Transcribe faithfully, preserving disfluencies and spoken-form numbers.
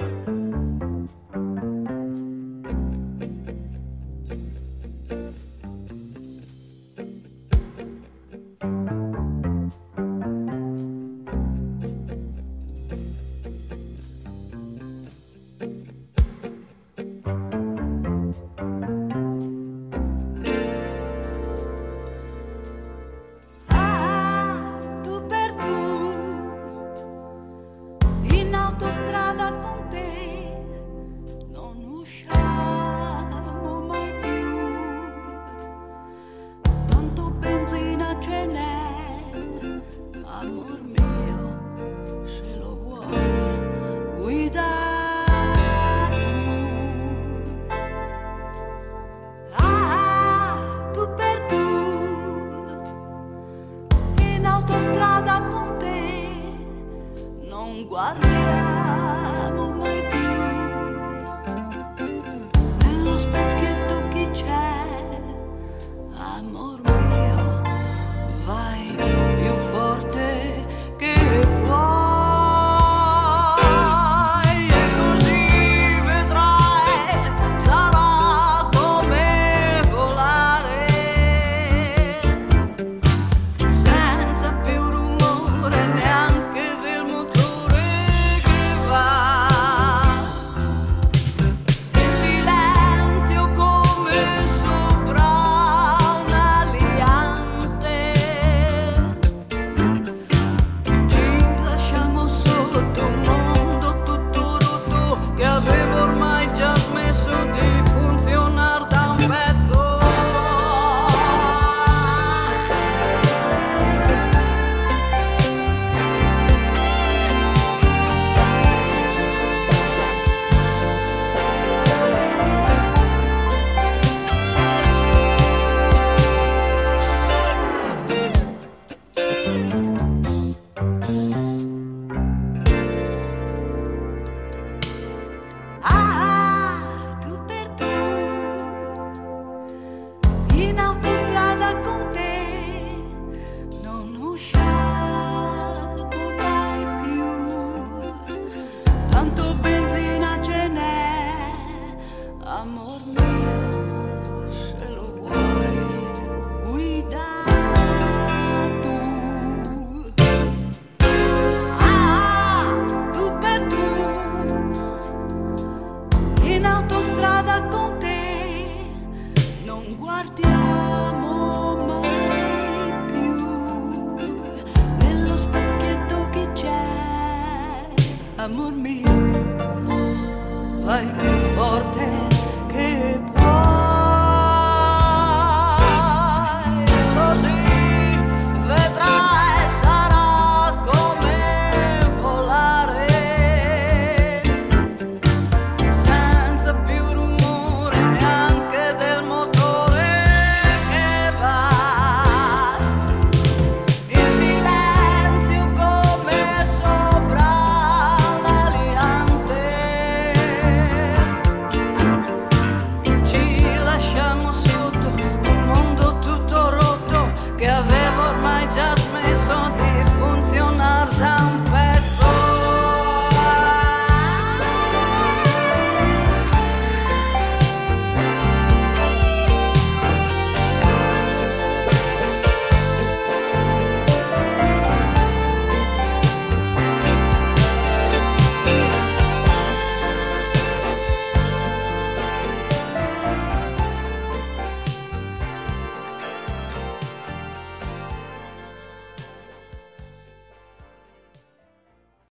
Autostrada con te non usciamo mai più, tanto benzina ce n'è, amor mio, se lo vuoi guida tu. Ah, tu per tu, in autostrada con te non guardiamo mai più nello specchietto chi c'è, amor mio, vai più forte che puoi e così vedrai, sarà come volare senza più rumore neanche del motore che va in silenzio come sopra un aliante. Ci lasciamo sotto un mondo tutto rotto che aveva ormai già smesso di funzionare da un pezzo. Ah, tu per tu, in autostrada con te non usciamo mai più, tanto benzina ce n'è, amor mio, se lo vuoi guida tu. Ah, tu per tu, in autostrada con te non guardiamo mai più nello specchietto chi c'è, amor mio, vai più forte che